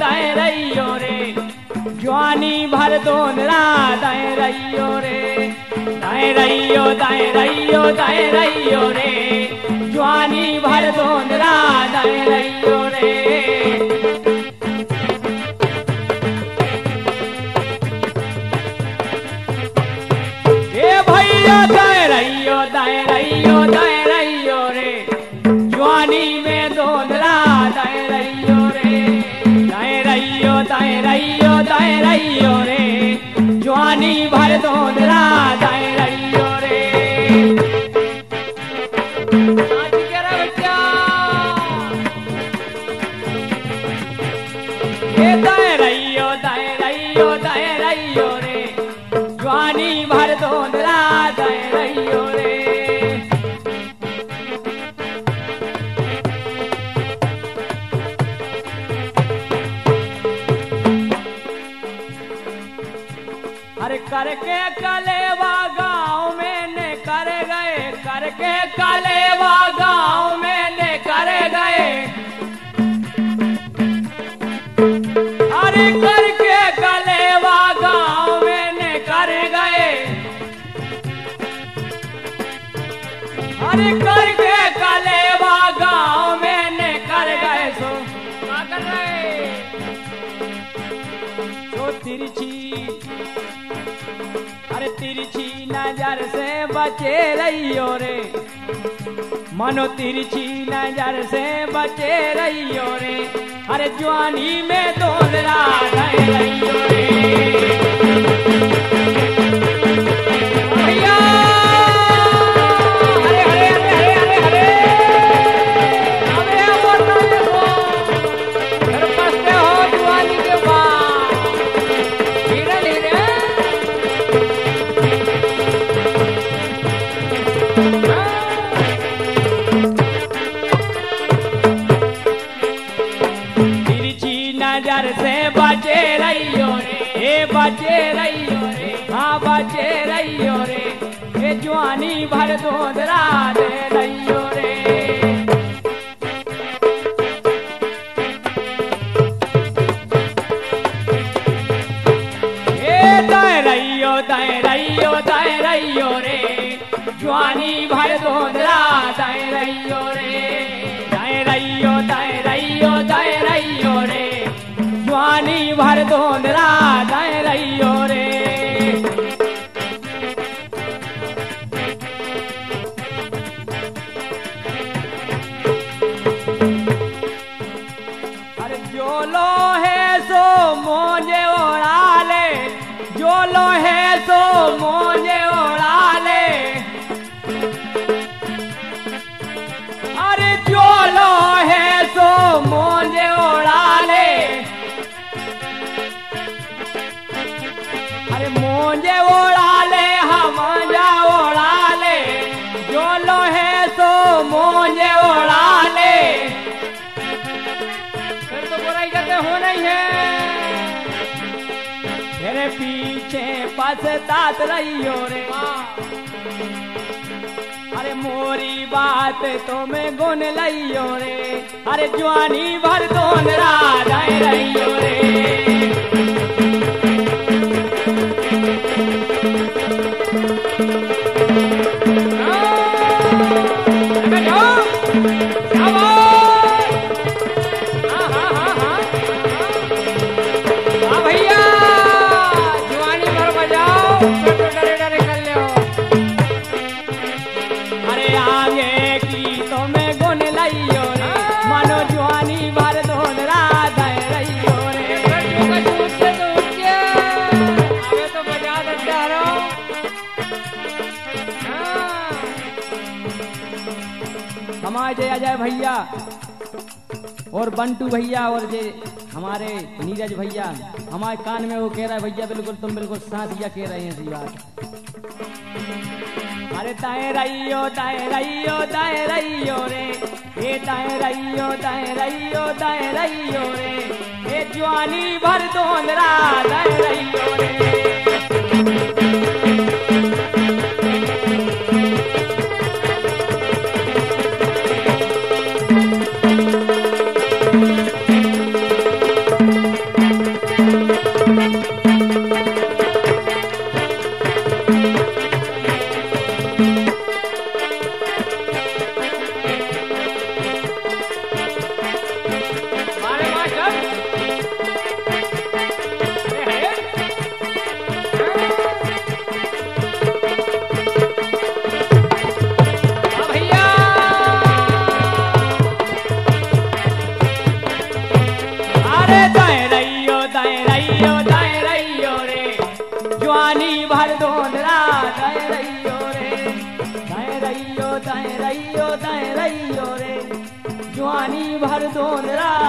दाए रहियो रे, जवानी भर दोनरा दाए रहियो रे, दाए रहियो दाए रहियो दाए रहियो रे, जवानी भर दोनरा दाए रहियो रे। दाए रहियो दाए रहियो दाए रहियो रे, जवानी में दोनरा दाए रहियो रे, दाए रहियो दाए रहियो दाए रहियो रे, जवानी भर दोनरा दाए रहियो रे। आज के रे बच्चा ये दाए रहियो दाए रहियो दाए रहियो रे, जवानी भर दोनरा दाए रहियो रे। अरे करके कलेवा गाँव में ने कर गए, करके कलेवा गाँव में ने कर गए, अरे करके कलेवा गाँव में ने कर गए, अरे करके कलेवा गाँव में ने कर गए। सो क्या कर रहे सो तिरछी, अरे तिरछी नजर से बचे रहियो रे, मनो तिरछी नजर से बचे रहियो रे, अरे जवानी में दोनरा दाए रहियो रे। भैया हरे हरे हरे हरे हरे हरे, अबे वो देखो घर पसते हो जवानी के बाद धीरे धीरे। तिरछी नजर से बचे रहियो रे, बचे रहियो रे, हाँ बचे रहियो रे, ये जवानी भर दोनरा दे रहियो रे। ये दाए रहियो दाए रहियो दाए रहियो रे, जवानी भर दोनरा दाए रहियो रे, दाए रहियो दाए रहियो दाए रहियो रे, जवानी भर दोनरा दाए रहियो रे। अरे जो लो है सो मोजे ओढ़ा ले, जो लो है सो मोजे ओढ़ा ले, अरे जो लो है सो मोजे ओढ़ा ले, अरे मोजे ओढ़ा ले हम जा ओढ़ा ले, जो लो है सो मोजे ओढ़ा ले। फिर तो बुराई करते हो नहीं है, तेरे पीछे पछतात रहियो रे, अरे मोरी बात तो मैं गुन लइयो रे, अरे जवानी भर दोनरा दाए रहियो रे। भैया जवानी भर बजाओ, फिर तो डरे डरे कर ले हो। अरे आगे की तो मैं गुन लइयो रे, मानो जवानी भर दोनरा दाए रहियो रे। आगे तो बजा देते रहो। हमारे जय अजय भैया और बंटू भैया और जे हमारे नीरज भैया हमारे कान में वो कह रहा है भैया बिल्कुल तुम बिल्कुल साथ दिया कह रहे हैं सी बात। अरे दाए रहियो दाए रहियो दाए रहियो रे, ये दाए रहियो दाए रहियो दाए रहियो रे, ये जवानी भर दोनरा दाए रहियो रे। रहियो दाएं रहियो रे, जवानी भर धोंधरा